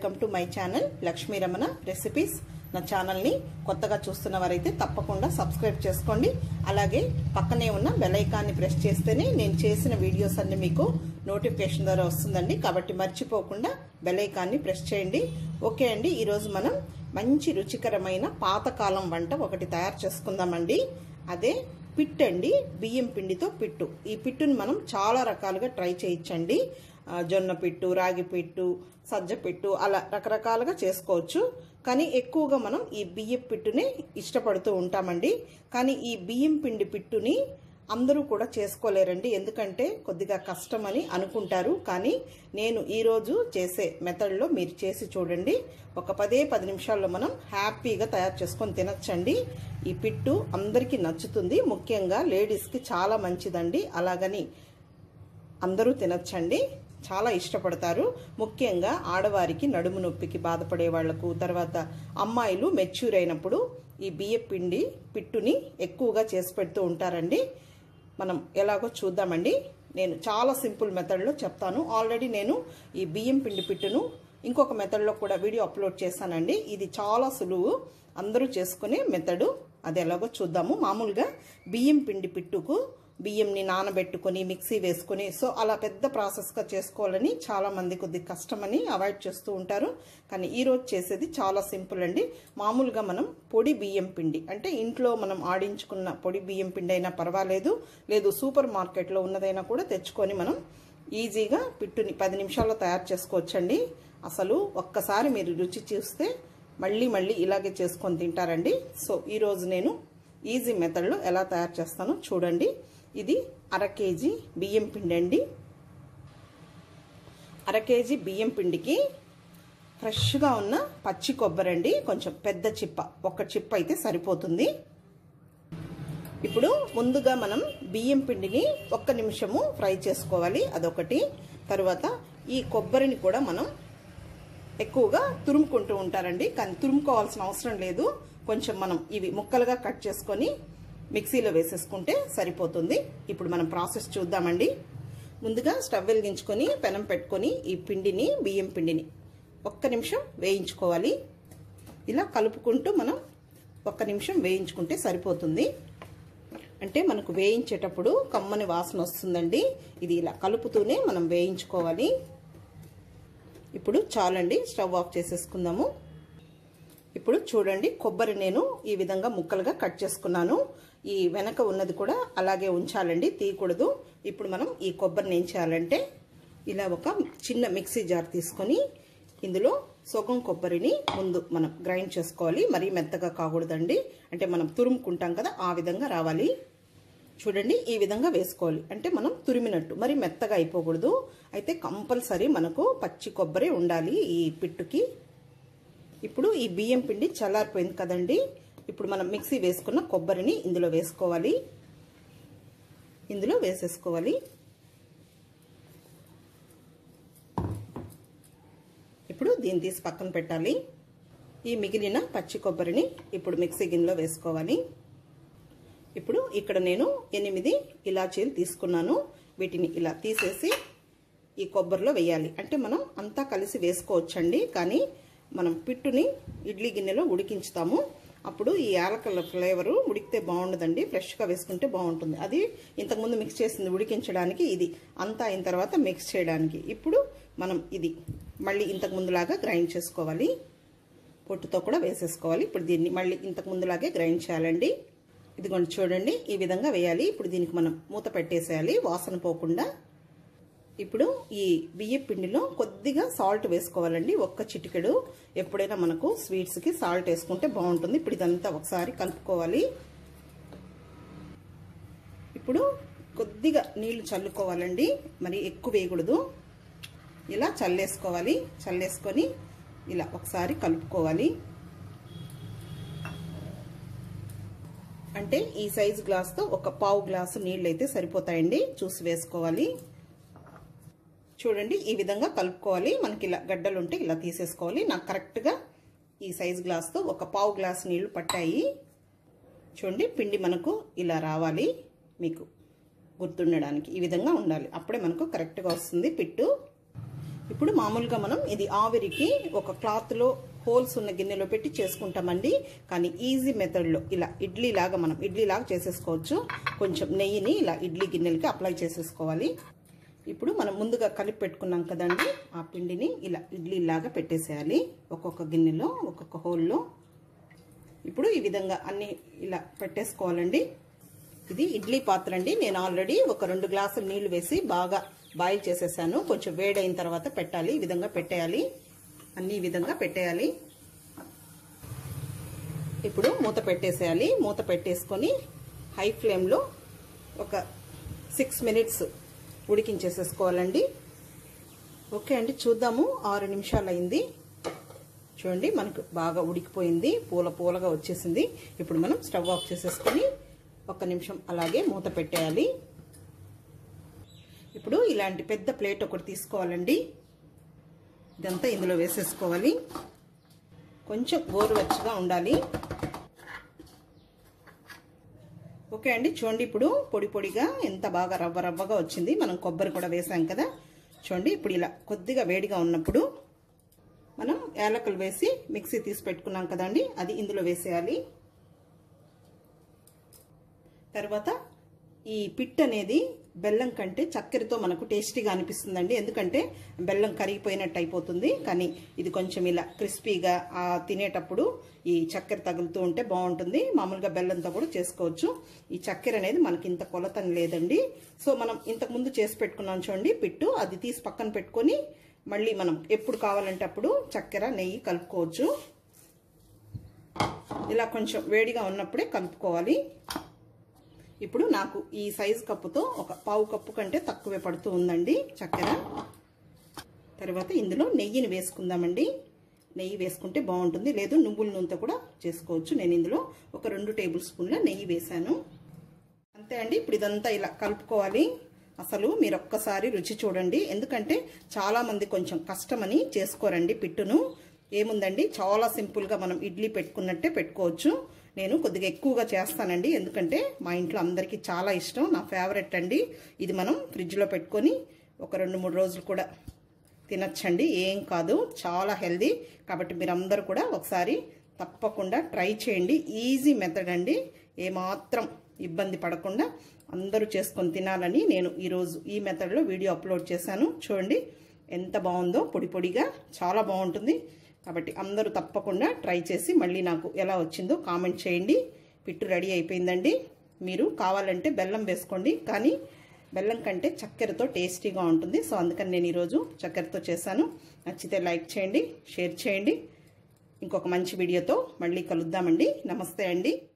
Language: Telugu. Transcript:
Welcome to my channel Lakshmi Ramana recipes. నా ఛానల్ని కొత్తగా చూస్తున్న వారైతే తప్పకుండా సబ్స్క్రైబ్ చేసుకోండి. అలాగే పక్కనే ఉన్న బెల్ ఐకాన్ని ప్రెస్ చేస్తేనే నేను చేసిన వీడియోస్ అన్ని మీకు నోటిఫికేషన్ ద్వారా వస్తుందండి. కాబట్టి మర్చిపోకుండా బెల్ ఐకాన్ని ప్రెస్ చేయండి. ఓకే అండి, ఈరోజు మనం మంచి రుచికరమైన పాతకాలం వంట ఒకటి తయారు చేసుకుందామండి. అదే పిట్టు అండి, బియ్యం పిండితో పిట్టు. ఈ పిట్టుని మనం చాలా రకాలుగా ట్రై చేయొచ్చండి. జొన్న పిట్టు, రాగి పిట్టు, సజ్జ పిట్టు, అలా రకరకాలుగా చేసుకోవచ్చు. కానీ ఎక్కువగా మనం ఈ బియ్యం పిట్టునే ఇష్టపడుతూ ఉంటామండి. కానీ ఈ బియ్యం పిండి పిట్టుని అందరూ కూడా చేసుకోలేరండి, ఎందుకంటే కొద్దిగా కష్టమని అనుకుంటారు. కానీ నేను ఈరోజు చేసే మెథడ్లో మీరు చేసి చూడండి. ఒక 10 నిమిషాల్లో మనం హ్యాపీగా తయారు చేసుకొని తినచ్చండి. ఈ పిట్టు అందరికీ నచ్చుతుంది, ముఖ్యంగా లేడీస్కి చాలా మంచిదండి. అలాగని అందరూ తినచ్చండి, చాలా ఇష్టపడతారు. ముఖ్యంగా ఆడవారికి నడుము నొప్పికి బాధపడే వాళ్లకు, తర్వాత అమ్మాయిలు మెచ్యూర్ అయినప్పుడు ఈ బియ్యం పిండి పిట్టుని ఎక్కువగా చేసి పెడుతూ ఉంటారండి. మనం ఎలాగో చూద్దామండి. నేను చాలా సింపుల్ మెథడ్లో చెప్తాను. ఆల్రెడీ నేను ఈ బియ్యం పిండి పిట్టును ఇంకొక మెథడ్లో కూడా వీడియో అప్లోడ్ చేశానండి. ఇది చాలా సులువు, అందరూ చేసుకునే మెథడు. అది ఎలాగో చూద్దాము. మామూలుగా బియ్యం పిండి పిట్టుకు బియ్యంని నానబెట్టుకుని మిక్సీ వేసుకుని, సో అలా పెద్ద ప్రాసెస్గా చేసుకోవాలని చాలా మంది కొద్దిగా కష్టమని అవాయిడ్ చేస్తూ ఉంటారు. కానీ ఈరోజు చేసేది చాలా సింపుల్ అండి. మామూలుగా మనం పొడి బియ్యం పిండి, అంటే ఇంట్లో మనం ఆడించుకున్న పొడి బియ్యం పిండి అయినా పర్వాలేదు, లేదు సూపర్ మార్కెట్లో ఉన్నదైనా కూడా తెచ్చుకొని మనం ఈజీగా పిట్టుని 10 నిమిషాల్లో తయారు చేసుకోవచ్చండి. అసలు ఒక్కసారి మీరు రుచి చూస్తే మళ్ళీ ఇలాగే చేసుకొని తింటారండి. సో ఈరోజు నేను ఈజీ మెథడ్లో ఎలా తయారు చేస్తానో చూడండి. ఇది 1/2 కేజీ బియ్యం పిండి అండి. 1/2 కేజీ బియ్యం పిండికి ఫ్రెష్గా ఉన్న పచ్చి కొబ్బరి అండి, కొంచెం పెద్ద చిప్ప, ఒక చిప్ప అయితే సరిపోతుంది. ఇప్పుడు ముందుగా మనం బియ్యం పిండిని 1 నిమిషము ఫ్రై చేసుకోవాలి, అదొకటి. తర్వాత ఈ కొబ్బరిని కూడా మనం ఎక్కువగా తురుముకుంటూ ఉంటారండి, కానీ తురుముకోవాల్సిన అవసరం లేదు. కొంచెం మనం ఇవి ముక్కలుగా కట్ చేసుకొని మిక్సీలో వేసేసుకుంటే సరిపోతుంది. ఇప్పుడు మనం ప్రాసెస్ చూద్దామండి. ముందుగా స్టవ్ వెలిగించుకొని పెనం పెట్టుకొని ఈ పిండిని, బియ్యం పిండిని 1 నిమిషం వేయించుకోవాలి. ఇలా కలుపుకుంటూ మనం 1 నిమిషం వేయించుకుంటే సరిపోతుంది. అంటే మనకు వేయించేటప్పుడు కమ్మని వాసన వస్తుందండి. ఇది ఇలా కలుపుతూనే మనం వేయించుకోవాలి. ఇప్పుడు చాలండి, స్టవ్ ఆఫ్ చేసేసుకుందాము. ఇప్పుడు చూడండి, కొబ్బరి నేను ఈ విధంగా ముక్కలుగా కట్ చేసుకున్నాను. ఈ వెనక ఉన్నది కూడా అలాగే ఉంచాలండి, తీయకూడదు. ఇప్పుడు మనం ఈ కొబ్బరిని ఏం చేయాలంటే, ఇలా ఒక చిన్న మిక్సీ జార్ తీసుకొని ఇందులో సగం కొబ్బరిని ముందు మనం గ్రైండ్ చేసుకోవాలి. మరీ మెత్తగా కాకూడదండి, అంటే మనం తురుముకుంటాం కదా ఆ విధంగా రావాలి. చూడండి, ఈ విధంగా వేసుకోవాలి, అంటే మనం తురిమినట్టు, మరి మెత్తగా అయిపోకూడదు. అయితే కంపల్సరీ మనకు పచ్చి కొబ్బరి ఉండాలి ఈ పిట్టుకి. ఇప్పుడు ఈ బియ్యం పిండి చల్లారిపోయింది కదండి. ఇప్పుడు మనం మిక్సీ వేసుకున్న కొబ్బరిని ఇందులో వేసుకోవాలి. ఇందులో వేసేసుకోవాలి. ఇప్పుడు దీన్ని తీసి పక్కన పెట్టాలి. ఈ మిగిలిన పచ్చి కొబ్బరిని ఇప్పుడు మిక్సీ గిన్నెలో వేసుకోవాలి. ఇప్పుడు ఇక్కడ నేను 8 ఇలాచీలు తీసుకున్నాను. వీటిని ఇలా తీసేసి ఈ కొబ్బరిలో వేయాలి. అంటే మనం అంతా కలిసి వేసుకోవచ్చండి, కానీ మనం పిట్టుని ఇడ్లీ గిన్నెలో ఉడికించుతాము. అప్పుడు ఈ యాలకల ఫ్లేవరు ఉడికితే బాగుండదండి, ఫ్రెష్గా వేసుకుంటే బాగుంటుంది. అది ఇంతకుముందు మిక్స్ చేసింది ఉడికించడానికి, ఇది అంతా అయిన తర్వాత మిక్స్ చేయడానికి. ఇప్పుడు మనం ఇది మళ్ళీ ఇంతకుముందులాగా గ్రైండ్ చేసుకోవాలి, పొట్టుతో కూడా వేసేసుకోవాలి. ఇప్పుడు దీన్ని మళ్ళీ ఇంతకుముందులాగే గ్రైండ్ చేయాలండి. ఇదిగోండి చూడండి, ఈ విధంగా వేయాలి. ఇప్పుడు దీనికి మనం మూత పెట్టేసేయాలి, వాసన పోకుండా. ఇప్పుడు ఈ బియ్యం పిండిలో కొద్దిగా సాల్ట్ వేసుకోవాలండి, 1 చిటికెడు. ఎప్పుడైనా మనకు స్వీట్స్కి సాల్ట్ వేసుకుంటే బాగుంటుంది. ఇప్పుడు ఇదంతా ఒకసారి కలుపుకోవాలి. ఇప్పుడు కొద్దిగా నీళ్లు చల్లుకోవాలండి, మరి ఎక్కువ వేయకూడదు. ఇలా చల్లేసుకోవాలి. చల్లేసుకొని ఇలా ఒకసారి కలుపుకోవాలి. అంటే ఈ సైజు గ్లాస్తో ఒక 1/4 గ్లాసు నీళ్ళు అయితే సరిపోతాయండి, చూసి వేసుకోవాలి. చూడండి, ఈ విధంగా కలుపుకోవాలి. మనకి ఇలా గడ్డలు ఉంటే ఇలా తీసేసుకోవాలి. నాకు కరెక్ట్గా ఈ సైజు గ్లాస్తో ఒక 1/4 గ్లాసు నీళ్లు పట్టాయి. చూడండి, పిండి మనకు ఇలా రావాలి, మీకు గుర్తుండడానికి ఈ విధంగా ఉండాలి. అప్పుడే మనకు కరెక్ట్గా వస్తుంది పిట్టు. ఇప్పుడు మామూలుగా మనం ఇది ఆవిరికి ఒక క్లాత్లో హోల్స్ ఉన్న గిన్నెలో పెట్టి చేసుకుంటామండి. కానీ ఈజీ మెథడ్లో ఇలా ఇడ్లీ లాగా చేసేసుకోవచ్చు. కొంచెం నెయ్యిని ఇలా ఇడ్లీ గిన్నెలకి అప్లై చేసేసుకోవాలి. ఇప్పుడు మనం ముందుగా కలిపి పెట్టుకున్నాం కదండి, ఆ పిండిని ఇలా ఇడ్లీ లాగా పెట్టేసేయాలి. ఒక్కొక్క గిన్నెలో ఒక్కొక్క హోల్లో ఇప్పుడు ఈ విధంగా అన్ని ఇలా పెట్టేసుకోవాలండి. ఇది ఇడ్లీ పాత్ర అండి. నేను ఆల్రెడీ ఒక 2 గ్లాసులు నీళ్లు వేసి బాగా బాయిల్ చేసేసాను. కొంచెం వేడైన తర్వాత పెట్టాలి. ఈ విధంగా పెట్టేయాలి. అన్ని ఈ విధంగా పెట్టేయాలి. ఇప్పుడు మూత పెట్టేసేయాలి. మూత పెట్టేసుకొని హై ఫ్లేమ్లో ఒక 6 మినిట్స్ ఉడికించేసేసుకోవాలండి. ఓకే అండి, చూద్దాము. 6 నిమిషాలు అయింది. చూడండి, మనకు బాగా ఉడికిపోయింది, పూలగా వచ్చేసింది. ఇప్పుడు మనం స్టవ్ ఆఫ్ చేసేసుకొని 1 నిమిషం అలాగే మూత పెట్టేయాలి. ఇప్పుడు ఇలాంటి పెద్ద ప్లేట్ ఒకటి తీసుకోవాలండి. ఇదంతా ఇందులో వేసేసుకోవాలి. కొంచెం గోరువెచ్చగా ఉండాలి. ఓకే అండి, చూడండి ఇప్పుడు పొడిగా ఎంత బాగా రవ్వగా వచ్చింది. మనం కొబ్బరి కూడా వేసాం కదా. చూడండి, ఇప్పుడు ఇలా కొద్దిగా వేడిగా ఉన్నప్పుడు మనం యాలకులు వేసి మిక్సీ తీసి పెట్టుకున్నాం కదండి, అది ఇందులో వేసేయాలి. తర్వాత ఈ పిట్ అనేది బెల్లం కంటే చక్కెరతో మనకు టేస్టీగా అనిపిస్తుందండి. ఎందుకంటే బెల్లం కరిగిపోయినట్టు అయిపోతుంది. కానీ ఇది కొంచెం ఇలా క్రిస్పీగా తినేటప్పుడు ఈ చక్కెర తగులుతూ ఉంటే బాగుంటుంది. మామూలుగా బెల్లంతో కూడా చేసుకోవచ్చు. ఈ చక్కెర అనేది మనకి ఇంత కొలతని లేదండి. సో మనం ఇంతకు ముందు చేసి పెట్టుకున్నాం చూడండి పిట్టు, అది తీసి పక్కన పెట్టుకొని మళ్ళీ మనం ఎప్పుడు కావాలంటే అప్పుడు చక్కెర నెయ్యి కలుపుకోవచ్చు. ఇలా కొంచెం వేడిగా ఉన్నప్పుడే కలుపుకోవాలి. ఇప్పుడు నాకు ఈ సైజు కప్పుతో ఒక 1/2 కప్పు కంటే తక్కువే పడుతూ ఉందండి చక్కెర. తర్వాత ఇందులో నెయ్యిని వేసుకుందామండి. నెయ్యి వేసుకుంటే బాగుంటుంది. లేదు నువ్వుల నూనెతో కూడా చేసుకోవచ్చు. నేను ఇందులో ఒక 2 టేబుల్ స్పూన్ల నెయ్యి వేసాను. అంతే అండి. ఇప్పుడు ఇదంతా ఇలా కలుపుకోవాలి. అసలు మీరు ఒక్కసారి రుచి చూడండి. ఎందుకంటే చాలా మంది కొంచెం కష్టమని చేసుకోరండి పిట్టును. ఏముందండి, చాలా సింపుల్గా మనం ఇడ్లీ పెట్టుకున్నట్టే పెట్టుకోవచ్చు. నేను కొద్దిగా ఎక్కువగా చేస్తానండి, ఎందుకంటే మా ఇంట్లో అందరికీ చాలా ఇష్టం. నా ఫేవరెట్ అండి. ఇది మనం ఫ్రిడ్జ్లో పెట్టుకొని ఒక 2-3 రోజులు కూడా తినచ్చండి. ఏం కాదు, చాలా హెల్దీ. కాబట్టి మీరందరూ కూడా ఒకసారి తప్పకుండా ట్రై చేయండి. ఈజీ మెథడ్ అండి. ఏమాత్రం ఇబ్బంది పడకుండా అందరూ చేసుకొని తినాలని నేను ఈరోజు ఈ మెథడ్లో వీడియో అప్లోడ్ చేశాను. చూడండి ఎంత బాగుందో, పొడిగా చాలా బాగుంటుంది. కాబట్టి అందరూ తప్పకుండా ట్రై చేసి మళ్ళీ నాకు ఎలా వచ్చిందో కామెంట్ చేయండి. పిట్టు రెడీ అయిపోయిందండి. మీరు కావాలంటే బెల్లం వేసుకోండి, కానీ బెల్లం కంటే చక్కెరతో టేస్టీగా ఉంటుంది. సో అందుకని నేను ఈరోజు చక్కెరతో చేశాను. నచ్చితే లైక్ చేయండి, షేర్ చేయండి. ఇంకొక మంచి వీడియోతో మళ్ళీ కలుద్దామండి. నమస్తే అండి.